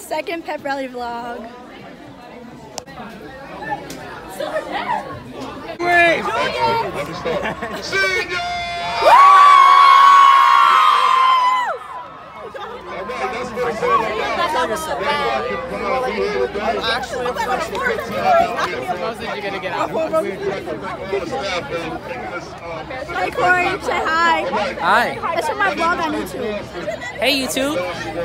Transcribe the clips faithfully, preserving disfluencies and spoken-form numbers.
second pep rally vlog. Wait! Actually, you're gonna get out. Hey Corey, say hi. Hi. That's from my vlog on YouTube. Hey YouTube.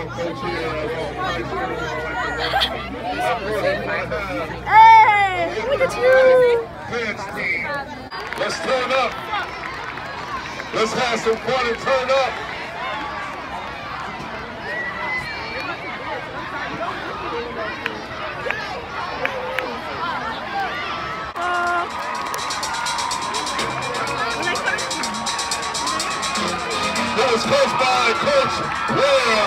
Hey, look at you. Let's turn up. Let's have some fun and turn up. That was coached by Coach Ware.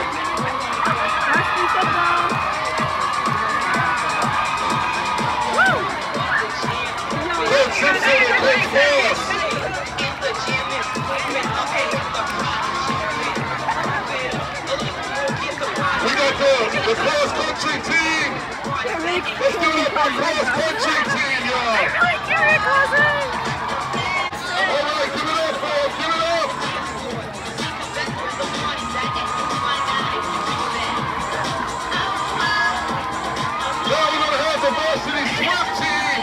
Coach Simpson and Coach Ross. We got the, the cross country team. Let's do it up for the cross country team, y'all. All right, give it up, folks. Give it up. Now we're going to have the varsity swim team.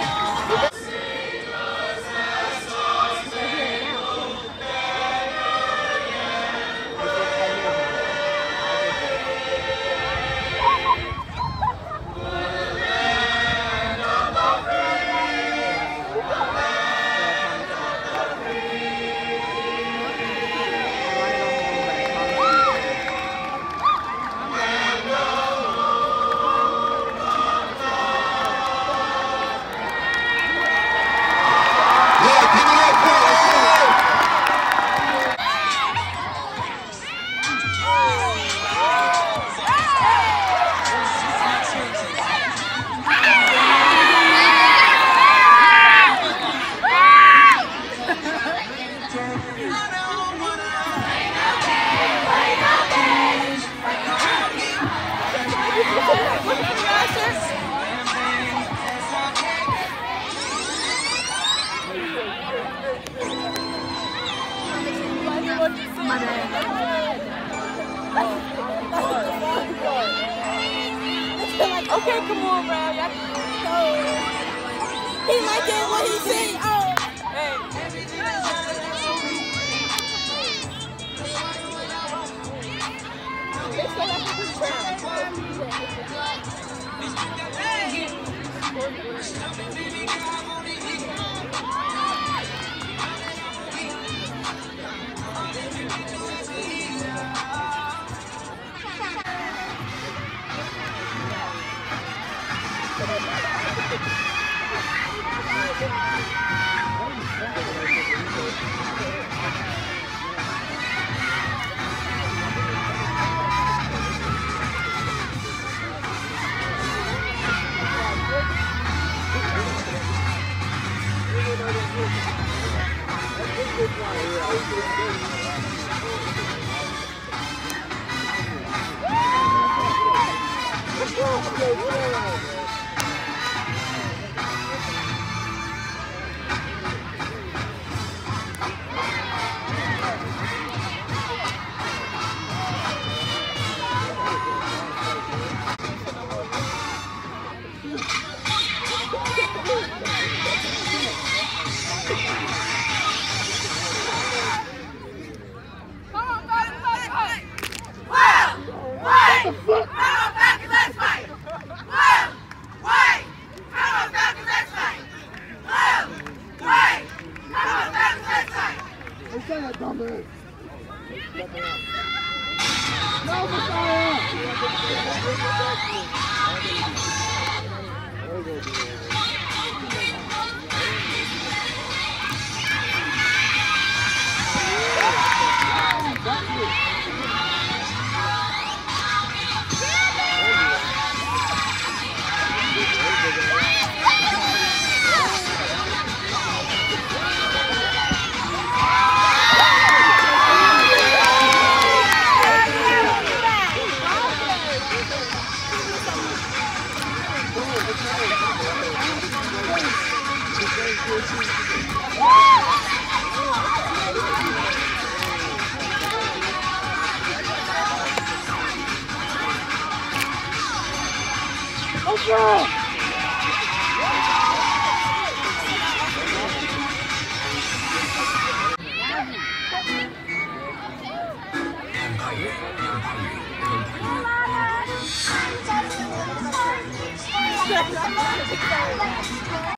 Okay, come on, bro. He like it what he say. Oh. Hey. Oh,